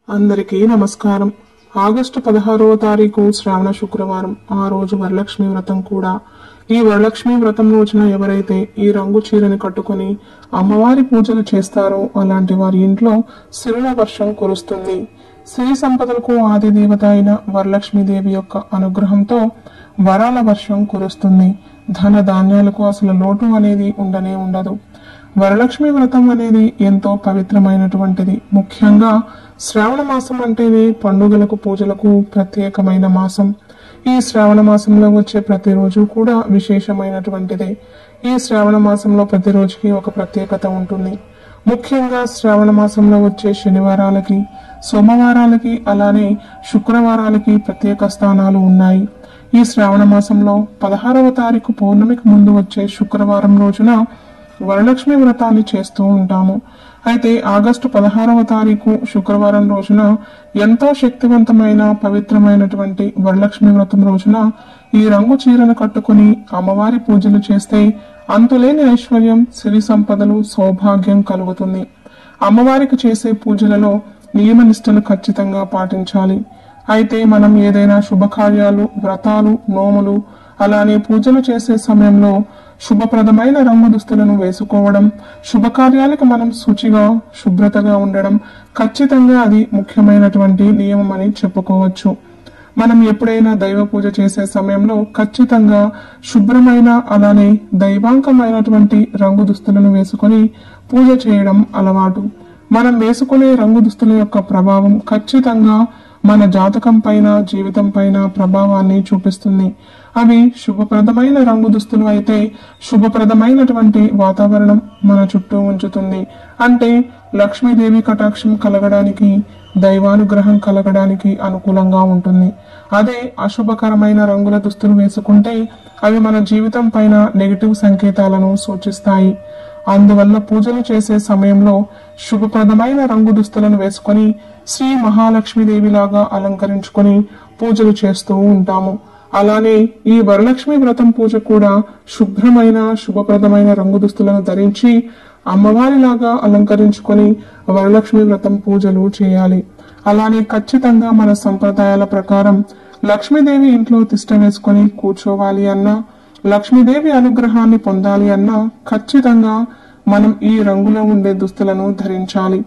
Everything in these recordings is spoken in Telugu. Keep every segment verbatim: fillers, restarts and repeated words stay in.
అందరికీ నమస్కారం. ఆగస్టు పదహారవ తారీఖు శ్రావణ శుక్రవారం. ఆ రోజు వరలక్ష్మి వ్రతం కూడా. ఈ వరలక్ష్మి వ్రతం రోజున ఎవరైతే ఈ రంగు చీరని కట్టుకుని అమ్మవారి పూజలు చేస్తారో అలాంటి వారి ఇంట్లో సిరుల వర్షం కురుస్తుంది. శ్రీ సంపదలకు ఆది దేవత అయిన వరలక్ష్మీదేవి యొక్క అనుగ్రహంతో వరాల వర్షం కురుస్తుంది. ధన ధాన్యాలకు అసలు లోటు అనేది ఉండనే ఉండదు. వరలక్ష్మి వ్రతం అనేది ఎంతో పవిత్రమైనటువంటిది. ముఖ్యంగా శ్రావణ మాసం అంటేనే పండుగలకు పూజలకు ప్రత్యేకమైన మాసం. ఈ శ్రావణ మాసంలో వచ్చే ప్రతిరోజు కూడా విశేషమైనటువంటిదే. ఈ శ్రావణ మాసంలో ప్రతిరోజుకి ఒక ప్రత్యేకత ఉంటుంది. ముఖ్యంగా శ్రావణ మాసంలో వచ్చే శనివారాలకి, సోమవారాలకి, అలానే శుక్రవారాలకి ప్రత్యేక స్థానాలు ఉన్నాయి. ఈ శ్రావణ మాసంలో పదహారవ తారీఖు పౌర్ణమికి ముందు వచ్చే శుక్రవారం రోజున వరలక్ష్మి వ్రతాన్ని చేస్తూ ఉంటాము. అయితే ఆగస్టు పదహారవ తారీఖు శుక్రవారం రోజున ఎంతో శక్తివంతమైన పవిత్రమైనటువంటి వరలక్ష్మి వ్రతం రోజున ఈ రంగు చీరను కట్టుకుని అమ్మవారి పూజలు చేస్తే అంతులేని ఐశ్వర్యం, సిరి సంపదలు, సౌభాగ్యం కలుగుతుంది. అమ్మవారికి చేసే పూజలలో నియమ నిష్టలు ఖచ్చితంగా పాటించాలి. అయితే మనం ఏదైనా శుభకార్యాలు, వ్రతాలు, నోములు, అలానే పూజలు చేసే సమయంలో శుభప్రదమైన రంగు దుస్తులను వేసుకోవడం, శుభకార్యాలకు మనం శుచిగా, శుభ్రతగా ఉండడం ఖచ్చితంగా అది ముఖ్యమైనటువంటి నియమం అని చెప్పుకోవచ్చు. మనం ఎప్పుడైనా దైవ పూజ చేసే సమయంలో ఖచ్చితంగా శుభ్రమైన, అలానే దైవాంకమైనటువంటి రంగు దుస్తులను వేసుకొని పూజ చేయడం అలవాటు. మనం వేసుకునే రంగు దుస్తుల యొక్క ప్రభావం ఖచ్చితంగా మన జాతకం పైన, జీవితం పైన ప్రభావాన్ని చూపిస్తుంది. అవి శుభప్రదమైన రంగు దుస్తులు అయితే శుభప్రదమైనటువంటి వాతావరణం మన చుట్టూ ఉంచుతుంది. అంటే లక్ష్మీదేవి కటాక్షం కలగడానికి, దైవానుగ్రహం కలగడానికి అనుకూలంగా ఉంటుంది. అదే అశుభకరమైన రంగుల దుస్తులు వేసుకుంటే అవి మన జీవితం పైన నెగిటివ్ సంకేతాలను సూచిస్తాయి. అందువల్ల పూజలు చేసే సమయంలో శుభప్రదమైన రంగు దుస్తులను వేసుకొని శ్రీ మహాలక్ష్మీదేవి లాగా అలంకరించుకొని పూజలు చేస్తూ ఉంటాము. అలానే ఈ వరలక్ష్మి వ్రతం పూజ కూడా శుభ్రమైన, శుభప్రదమైన రంగు దుస్తులను ధరించి అమ్మవారిలాగా అలంకరించుకొని వరలక్ష్మి వ్రతం పూజలు చేయాలి. అలానే ఖచ్చితంగా మన సంప్రదాయాల ప్రకారం లక్ష్మీదేవి ఇంట్లో తిష్ట వేసుకొని కూర్చోవాలి అన్నా, లక్ష్మీదేవి అనుగ్రహాన్ని పొందాలి అన్నా ఖచ్చితంగా మనం ఈ రంగులో ఉండే దుస్తులను ధరించాలి.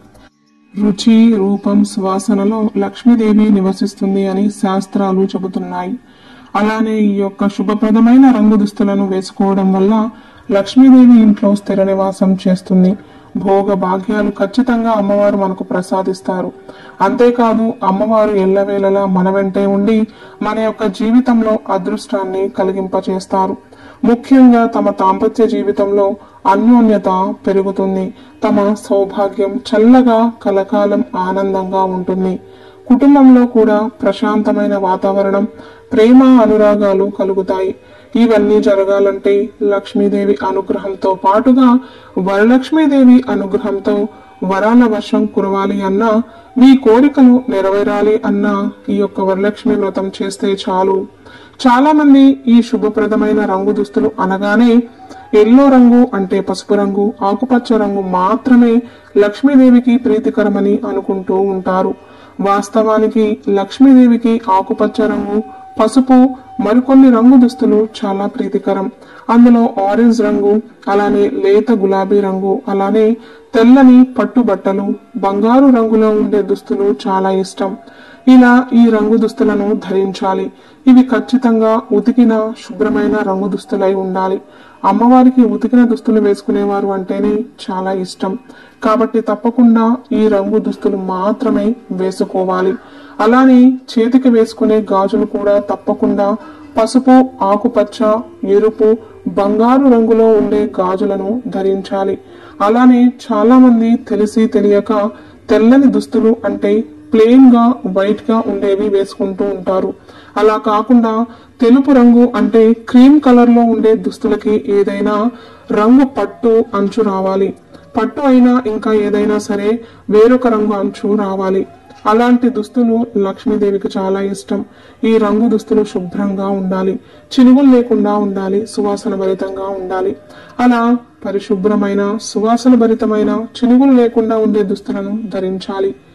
రుచి, రూపం, సువాసనలో లక్ష్మీదేవి నివసిస్తుంది అని శాస్త్రాలు చెబుతున్నాయి. అలానే ఈ యొక్క శుభప్రదమైన రంగు దుస్తులను వేసుకోవడం వల్ల లక్ష్మీదేవి ఇంట్లో స్థిర నివాసం చేస్తుంది. భోగ భాగ్యాలు ఖచ్చితంగా అమ్మవారు మనకు ప్రసాదిస్తారు. అంతేకాదు అమ్మవారు ఎల్లవేళలా మన వెంటే ఉండి మన యొక్క జీవితంలో అదృష్టాన్ని కలిగింపచేస్తారు. ముఖ్యంగా తమ దాంపత్య జీవితంలో అన్యోన్యత పెరుగుతుంది. తమ సౌభాగ్యం చల్లగా కలకాలం ఆనందంగా ఉంటుంది. కుటుంబంలో కూడా ప్రశాంతమైన వాతావరణం, ప్రేమ, అనురాగాలు కలుగుతాయి. ఇవన్నీ జరగాలంటే లక్ష్మీదేవి అనుగ్రహంతో పాటుగా వరలక్ష్మీదేవి అనుగ్రహంతో వరాల వర్షం కురవాలి అన్నా, మీ కోరికలు నెరవేరాలి అన్నా ఈ యొక్క వరలక్ష్మి వ్రతం చేస్తే చాలు. చాలా మంది ఈ శుభప్రదమైన రంగు దుస్తులు అనగానే ఎల్లో రంగు అంటే పసుపు రంగు, ఆకుపచ్చ రంగు మాత్రమే లక్ష్మీదేవికి ప్రీతికరమని అనుకుంటూ ఉంటారు. వాస్తవానికి లక్ష్మీదేవికి ఆకుపచ్చ రంగు, పసుపు, మరికొన్ని రంగు దుస్తులు చాలా ప్రీతికరం. అందులో ఆరెంజ్ రంగు, అలానే లేత గులాబీ రంగు, అలానే తెల్లని పట్టు బట్టలు, బంగారు రంగులో ఉండే దుస్తులు చాలా ఇష్టం. ఇలా ఈ రంగు దుస్తులను ధరించాలి. ఇవి ఖచ్చితంగా ఉతికిన శుభ్రమైన రంగు దుస్తులై ఉండాలి. అమ్మవారికి ఉతికిన దుస్తులు వేసుకునేవారు అంటేనే చాలా ఇష్టం. కాబట్టి తప్పకుండా ఈ రంగు దుస్తులు మాత్రమే వేసుకోవాలి. అలానే చేతికి వేసుకునే గాజులు కూడా తప్పకుండా పసుపు, ఆకుపచ్చ, ఎరుపు, బంగారు రంగులో ఉండే గాజులను ధరించాలి. అలానే చాలా మంది తెలిసి తెలియక తెల్లని దుస్తులు అంటే ప్లెయిన్ గా, వైట్ గా ఉండేవి వేసుకుంటూ ఉంటారు. అలా కాకుండా తెలుపు రంగు అంటే క్రీమ్ కలర్ లో ఉండే దుస్తులకి ఏదైనా రంగు పట్టు అంచు రావాలి. పట్టు అయినా ఇంకా ఏదైనా సరే వేరొక రంగు అంచు రావాలి. అలాంటి దుస్తులు లక్ష్మీదేవికి చాలా ఇష్టం. ఈ రంగు దుస్తులు శుభ్రంగా ఉండాలి, చినుగులు లేకుండా ఉండాలి, సువాసన భరితంగా ఉండాలి. అలా పరిశుభ్రమైన, సువాసన భరితమైన, చినుగులు లేకుండా ఉండే దుస్తులను ధరించాలి.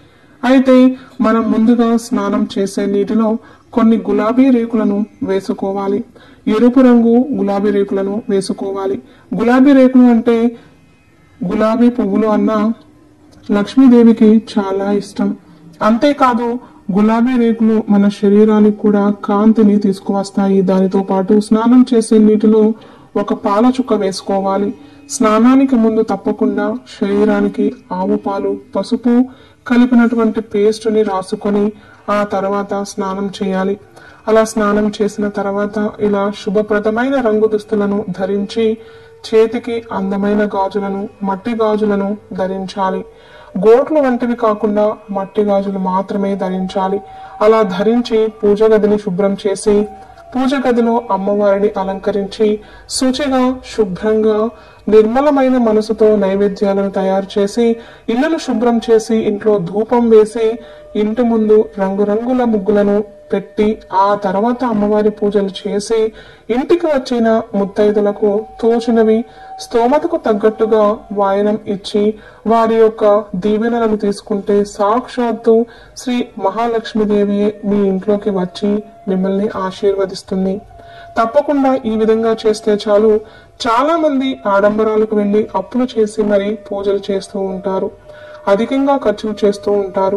అయితే మనం ముందుగా స్నానం చేసే నీటిలో కొన్ని గులాబీ రేకులను వేసుకోవాలి. ఎరుపు రంగు గులాబీ రేకులను వేసుకోవాలి. గులాబీ రేకులు అంటే గులాబీ పువ్వులు అన్న లక్ష్మీదేవికి చాలా ఇష్టం. అంతేకాదు గులాబీ రేకులు మన శరీరానికి కూడా కాంతిని తీసుకువస్తాయి. దానితో పాటు స్నానం చేసే నీటిలో ఒక పాల చుక్క వేసుకోవాలి. స్నానానికి ముందు తప్పకుండా శరీరానికి ఆవు పాలు, పసుపు కలిపినటువంటి పేస్టుని రాసుకొని ఆ తర్వాత స్నానం చేయాలి. అలా స్నానం చేసిన తర్వాత ఇలా శుభప్రదమైన రంగు దుస్తులను ధరించి చేతికి అందమైన గాజులను, మట్టి గాజులను ధరించాలి. గోట్లు వంటివి కాకుండా మట్టి గాజులు మాత్రమే ధరించాలి. అలా ధరించి పూజ గదిని శుభ్రం చేసి పూజ గదిలో అమ్మవారిని అలంకరించి శుచిగా శుభ్రంగా నిర్మలమైన మనసుతో నైవేద్యాలను తయారు చేసి ఇళ్లను శుభ్రం చేసి ఇంట్లో ధూపం వేసి ఇంటి ముందు రంగురంగుల ముగ్గులను పెట్టి ఆ తర్వాత అమ్మవారి పూజలు చేసి ఇంటికి వచ్చిన ముత్తైదులకు తోచినవి స్తోమతకు తగ్గట్టుగా వాయనం ఇచ్చి వారి యొక్క దీవెనలను తీసుకుంటే సాక్షాత్తు శ్రీ మహాలక్ష్మీదేవి మీ ఇంట్లోకి వచ్చి మిమ్మల్ని ఆశీర్వదిస్తుంది. తప్పకుండా ఈ విధంగా చేస్తే చాలు. చాలా మంది ఆడంబరాలకు వెళ్లి అప్పులు చేసి మరి పూజలు చేస్తూ ఉంటారు, అధికంగా ఖర్చులు చేస్తూ ఉంటారు.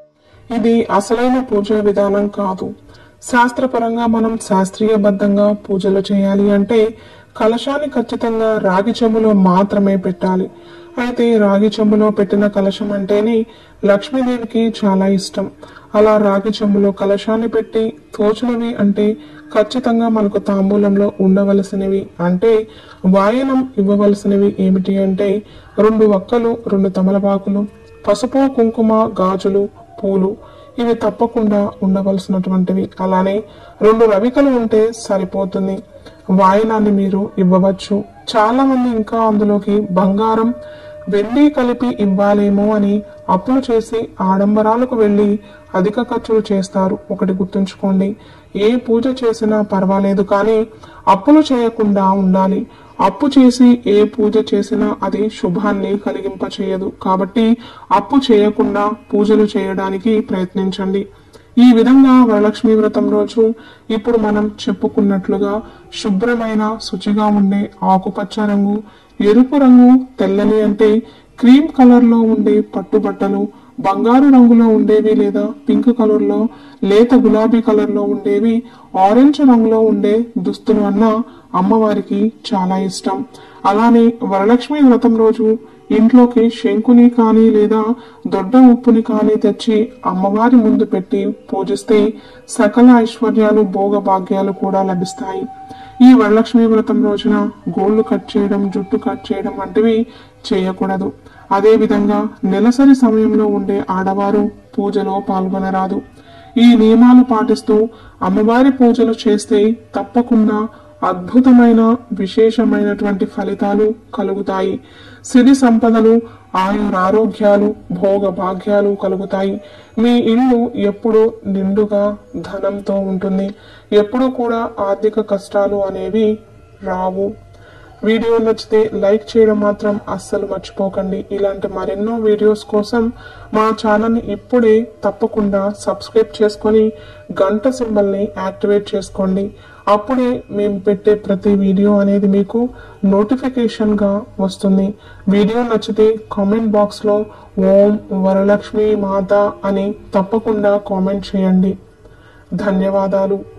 ఇది అసలైన పూజా విధానం కాదు. శాస్త్రపరంగా మనం శాస్త్రీయబద్ధంగా పూజలు చేయాలి అంటే కలశాన్ని ఖచ్చితంగా రాగి చెంబులో మాత్రమే పెట్టాలి. అయితే రాగి చెంబులో పెట్టిన కలశం అంటేనే లక్ష్మీదేవికి చాలా ఇష్టం. అలా రాగి చెంబులో కలశాన్ని పెట్టి తోచినవి అంటే ఖచ్చితంగా మనకు తాంబూలంలో ఉండవలసినవి అంటే వాయనం ఇవ్వవలసినవి ఏమిటి అంటే రెండు వక్కలు, రెండు తమలపాకులు, పసుపు, కుంకుమ, గాజులు, పూలు ఇవి తప్పకుండా ఉండవలసినటువంటివి. అలానే రెండు రవికలు ఉంటే సరిపోతుంది. వాయనాన్ని మీరు ఇవ్వవచ్చు. చాలా మంది ఇంకా అందులోకి బంగారం, వెండి కలిపి ఇవ్వాలేమో అని అప్పులు చేసి ఆడంబరాలకు వెళ్లి అధిక ఖర్చులు చేస్తారు. ఒకటి గుర్తుంచుకోండి, ఏ పూజ చేసినా పర్వాలేదు కానీ అప్పులు చేయకుండా ఉండాలి. అప్పు చేసి ఏ పూజ చేసినా అది శుభాన్ని కలిగింప చేయదు. కాబట్టి అప్పు చేయకుండా పూజలు చేయడానికి ప్రయత్నించండి. ఈ విధంగా వరలక్ష్మి వ్రతం రోజు ఇప్పుడు మనం చెప్పుకున్నట్లుగా శుభ్రమైన శుచిగా ఉండే ఆకుపచ్చ రంగు, ఎరుపు రంగు, తెల్లని అంటే క్రీమ్ కలర్ లో ఉండే పట్టుబట్టలు, బంగారు రంగులో ఉండేవి లేదా పింక్ కలర్ లో, లేత గులాబీ కలర్ లో ఉండేవి, ఆరెంజ్ రంగులో ఉండే దుస్తులు అన్న అమ్మవారికి చాలా ఇష్టం. అలానే వరలక్ష్మి వ్రతం రోజు ఇంట్లోకి శంకుని కానీ లేదా దొడ్డ ఉప్పుని కానీ తెచ్చి అమ్మవారి ముందు పెట్టి పూజిస్తే సకల ఐశ్వర్యాలు, భోగ భాగ్యాలు కూడా లభిస్తాయి. ఈ వరలక్ష్మి వ్రతం రోజున గోళ్లు కట్ చేయడం, జుట్టు కట్ చేయడం వంటివి చేయకూడదు. అదే విధంగా నెలసరి సమయంలో ఉండే ఆడవారు పూజలో పాల్గొనరాదు. ఈ నియమాలు పాటిస్తూ అమ్మవారి పూజలు చేస్తే తప్పకుండా అద్భుతమైన విశేషమైనటువంటి ఫలితాలు కలుగుతాయి. సిరి సంపదలు, ఆయురారోగ్యాలు, భోగ భాగ్యాలు కలుగుతాయి. మీ ఇల్లు ఎప్పుడు నిండుగా ధనంతో ఉంటుంది. ఎప్పుడు కూడా ఆర్థిక కష్టాలు అనేవి రావు. వీడియో నచ్చితే లైక్ చేయడం మాత్రం అస్సలు మర్చిపోకండి. ఇలాంటి మరెన్నో వీడియోస్ కోసం మా ఛానల్ని ఇప్పుడే తప్పకుండా సబ్స్క్రైబ్ చేసుకొని గంట సింబల్ని యాక్టివేట్ చేసుకోండి. అప్పుడే మేము పెట్టే ప్రతి వీడియో అనేది మీకు నోటిఫికేషన్గా వస్తుంది. వీడియో నచ్చితే కామెంట్ బాక్స్లో ఓం వరలక్ష్మి మాత అని తప్పకుండా కామెంట్ చేయండి. ధన్యవాదాలు.